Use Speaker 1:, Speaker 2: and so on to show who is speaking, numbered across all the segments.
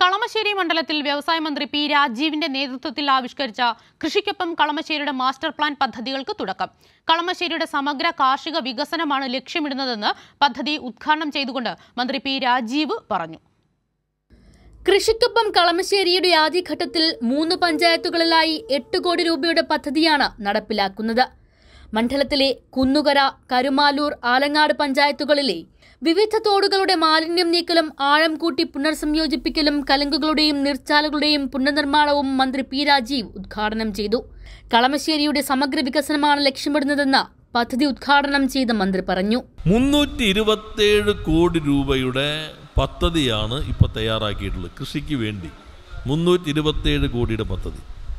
Speaker 1: കളമശ്ശേരി മണ്ഡലത്തിൽ വ്യവസായ മന്ത്രി പി രാജീവിന്റെ നേതൃത്വത്തിൽ ആവിഷ്കരിച്ച കൃഷിക്കൊപ്പം കളമശ്ശേരിയുടെ മാസ്റ്റർ പ്ലാൻ പദ്ധതികൾക്ക് തുടക്കം. കളമശ്ശേരിയുടെ സമഗ്ര കാർഷിക വികസനമാണ് ലക്ഷ്യമിടുന്നതെന്ന് പദ്ധതി ഉദ്ഘാടനം ചെയ്തുകൊണ്ട് മന്ത്രി പി രാജീവ് പറഞ്ഞു.
Speaker 2: കൃഷിക്കൊപ്പം കളമശ്ശേരിയുടെ ആദ്യഘട്ടത്തിൽ 3 പഞ്ചായത്തുകളിലായി 8 കോടി രൂപയുടെ പദ്ധതിയാണ് നടപ്പിലാക്കുന്നത്. മണ്ഡലത്തിലെ കുന്നുകര, കരുമാലൂർ, ആലങ്ങാട് പഞ്ചായത്തുകളിലെ വിവിധ തോടുകളുടെ മാലിന്യം നീക്കലും ആഴം കൂട്ടി പുനർസംയോജിപ്പിക്കലും കലുങ്കുകളുടെയും നീർച്ചാലുകളുടെയും പുനർനിർമ്മാണവും മന്ത്രി പി രാജീവ് ഉദ്ഘാടനം ചെയ്തു. കളമശ്ശേരിയുടെ സമഗ്ര വികസനമാണ് ലക്ഷ്യമിടുന്നതെന്ന് പദ്ധതി ഉദ്ഘാടനം ചെയ്ത മന്ത്രി പറഞ്ഞു.
Speaker 3: 327 കോടി രൂപയുടെ പദ്ധതിയാണ് ഇപ്പോൾ തയ്യാറാക്കിയിട്ടുള്ളത്. കൃഷിക്ക് വേണ്ടി 327 കോടിയുടെ പദ്ധതി.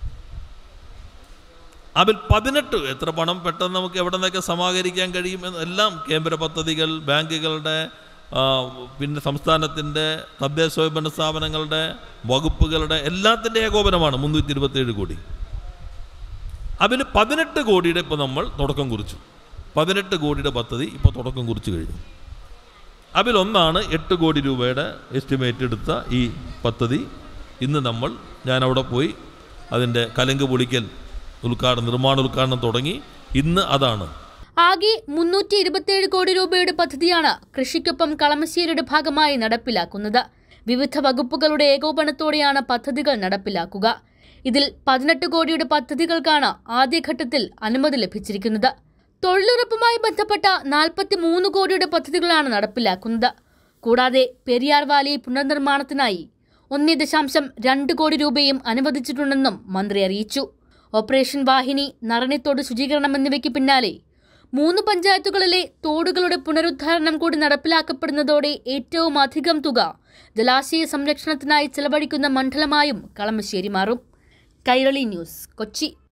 Speaker 3: അതിൽ 18 എത്ര പണം പെട്ടെന്ന് നമുക്ക് എവിടെ നിന്നൊക്കെ സമാഹരിക്കാൻ കഴിയുമെന്ന് എല്ലാം കേന്ദ്ര പദ്ധതികൾ, ബാങ്കുകളുടെ, പിന്നെ സംസ്ഥാനത്തിൻ്റെ തദ്ദേശ സ്വയംഭരണ സ്ഥാപനങ്ങളുടെ, വകുപ്പുകളുടെ എല്ലാത്തിൻ്റെ ഏകോപനമാണ് 327 കോടി. അതിൽ 18 കോടിയുടെ ഇപ്പോൾ നമ്മൾ തുടക്കം കുറിച്ചു. 18 കോടിയുടെ പദ്ധതി ഇപ്പോൾ തുടക്കം കുറിച്ച് കഴിഞ്ഞു. അതിലൊന്നാണ് 8 കോടി രൂപയുടെ എസ്റ്റിമേറ്റ് എടുത്ത ഈ പദ്ധതി. ഇന്ന് ഞാനവിടെ പോയി അതിൻ്റെ കലുങ്ക് പൊളിക്കൽ നിർമ്മാണ ഉദ്ഘാടനം തുടങ്ങി. ഇന്ന് അതാണ്.
Speaker 2: ആകെ 327 കോടി രൂപയുടെ പദ്ധതിയാണ് കൃഷിക്കൊപ്പം കളമശ്ശേരിയുടെ ഭാഗമായി നടപ്പിലാക്കുന്നത്. വിവിധ വകുപ്പുകളുടെ ഏകോപനത്തോടെയാണ് പദ്ധതികൾ നടപ്പിലാക്കുക. ഇതിൽ 18 കോടിയുടെ പദ്ധതികൾക്കാണ് ആദ്യഘട്ടത്തിൽ അനുമതി ലഭിച്ചിരിക്കുന്നത്. തൊഴിലുറപ്പുമായി ബന്ധപ്പെട്ട 43 കോടിയുടെ പദ്ധതികളാണ് നടപ്പിലാക്കുന്നത്. കൂടാതെ പെരിയാർ വാലി പുനർനിർമ്മാണത്തിനായി 1.2 കോടി രൂപയും അനുവദിച്ചിട്ടുണ്ടെന്നും മന്ത്രി അറിയിച്ചു. ഓപ്പറേഷൻ വാഹിനി, നറണിത്തോട് ശുചീകരണം എന്നിവയ്ക്ക് പിന്നാലെ 3 പഞ്ചായത്തുകളിലെ തോടുകളുടെ പുനരുദ്ധാരണം കൂടി നടപ്പിലാക്കപ്പെടുന്നതോടെ ഏറ്റവും അധികം തുക ജലാശയ സംരക്ഷണത്തിനായി ചെലവഴിക്കുന്ന മണ്ഡലമായും കളമശ്ശേരി മാറും. കൈരളി ന്യൂസ്, കൊച്ചി.